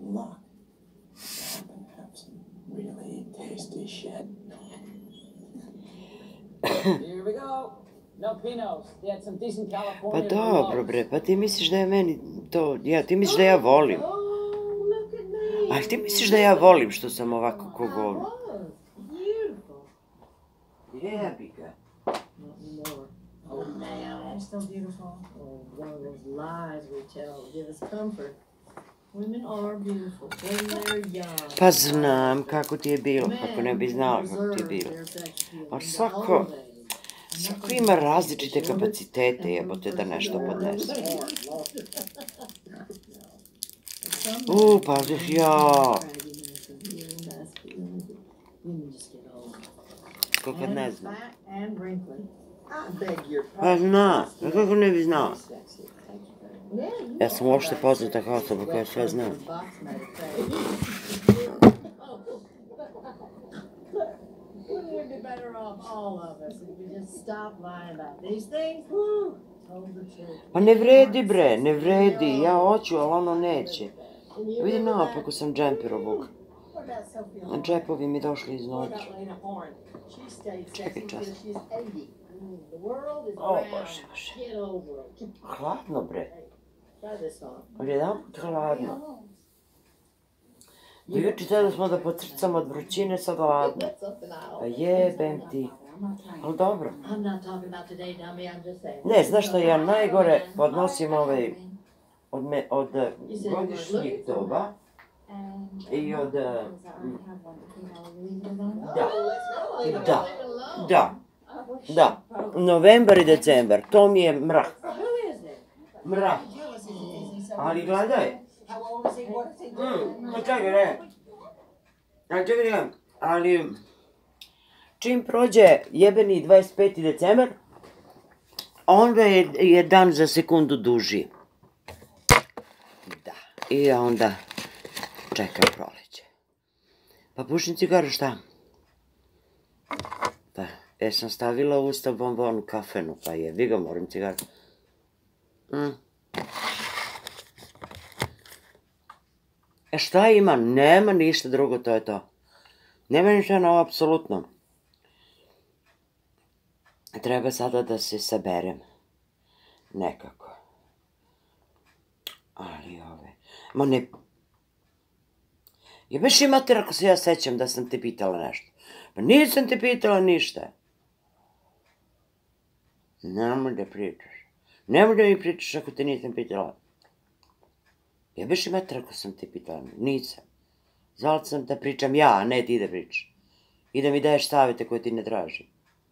luck. I happen to have some really tasty shit. Here we go. No Pinos. They had some decent California. Pa dobro bre, pa ti misliš da je meni to, ti misliš da ja volim. Ali ti misliš da ja volim što sam ovako ko govno. Jebi ga. Oh man, I'm still beautiful. Oh, one of those lies we tell give us comfort. Women are beautiful when they're young. Pa znam kako ti je bilo, kako ne bi znala kako ti je bilo. Ali svako ima različite kapacitete, jebote, da nešto podnese. Pa ja. Ko kad ne znam. Pa zna, kako ne bi znala. Ja sam uopšte poznata kao osoba koja sve zna. Pa ne vredi bre, ne vredi, ja hoću, ali ono neće. Vidi naopako sam džemper obuk. Džepovi mi došli iznutra. Čekaj čas. O bože, bože. Hladno bre. Ali jedan put hladno. Juče tada smo da potrcamo od vrućine, sad hladno. Pa jebem ti. Ali dobro. Ne, znaš što ja najgore podnosim od godišnjih doba i od... Da, novembar i decembar, to mi je mrah. Mrah. Ali gledaj. Čekaj, ali čim prođe jebeni 25. decembar, onda je dan za sekundu duži. Da, i onda čeka proleće. Pa pušim cigaru, šta? Pa, sam stavila u usta bombonu kafenu, pa jebi ga, moram cigaru. Šta ima? Nema ništa drugo, to je to. Nema ništa novo, apsolutno. Treba sada da se saberem. Nekako. Ali ma ne... Jebeš i mater ako se ja sećam da sam te pitala nešto. Pa nisam te pitala ništa. Nemoj da pričaš. Nemoj da mi pričaš ako te nisam pitala. Jebeš i mater ako sam te pitala. Nisam. Zvala sam da pričam ja, a ne ti da pričaš. I da mi daješ savjete koje ti ne tražim.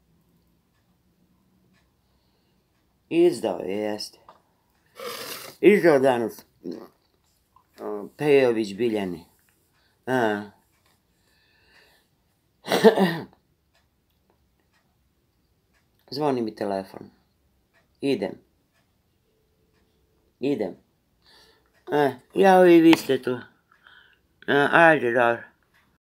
Izdao je, jeste. Izdao danas. Pejović Biljani. Zvoni mi telefon. Idem. Jao, i vi ste tu. Ajde, dobro.